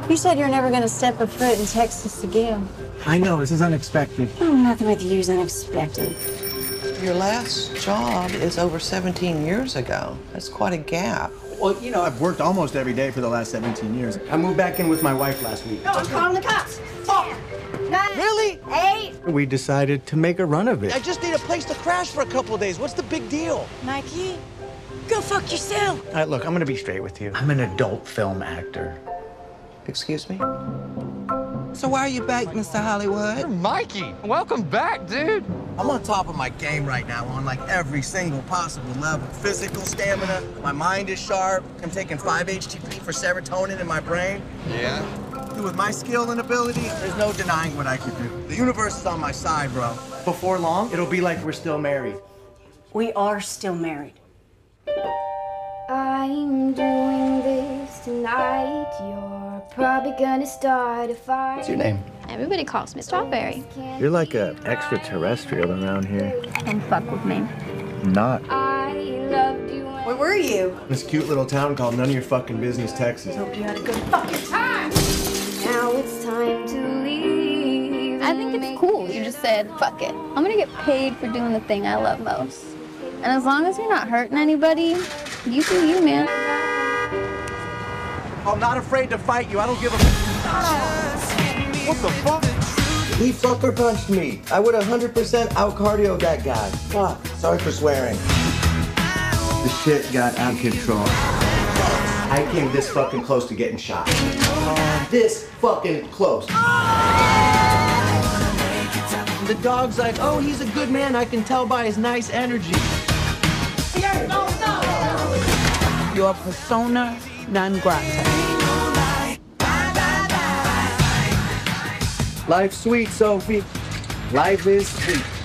You said you're never going to step a foot in Texas again. I know, this is unexpected. Oh, nothing with you is unexpected. Your last job is over 17 years ago. That's quite a gap. Well, you know, I've worked almost every day for the last 17 years. I moved back in with my wife last week. No, I'm calling the cops. 10, 9, Really? 8. We decided to make a run of it. I just need a place to crash for a couple of days. What's the big deal? Mikey, go fuck yourself. All right, look, I'm gonna be straight with you. I'm an adult film actor. Excuse me? So why are you back, Mr. Hollywood? Mikey, welcome back, dude. I'm on top of my game right now on like every single possible level. Physical stamina, my mind is sharp. I'm taking 5-HTP for serotonin in my brain. Yeah? Dude, with my skill and ability, there's no denying what I could do. The universe is on my side, bro. Before long, it'll be like we're still married. We are still married. I'm doing this tonight. You're probably gonna start a fight. What's your name? Everybody calls me Strawberry. You're like an extraterrestrial around here. Don't fuck with me. Not. I loved you. Where were you? This cute little town called None of Your Fucking Business, Texas. Hope you had a good fucking time. Now it's time to leave. I think it's cool. You just said, fuck it. I'm gonna get paid for doing the thing I love most. And as long as you're not hurting anybody, you do you, man. I'm not afraid to fight you. I don't give a... What the fuck? He sucker punched me. I would 100% out-cardio that guy. Fuck. Sorry for swearing. The shit got out of control. I came this fucking close to getting shot. This fucking close. The dog's like, oh, he's a good man. I can tell by his nice energy. Your persona non grata. Life's sweet, Sophie. Life is sweet.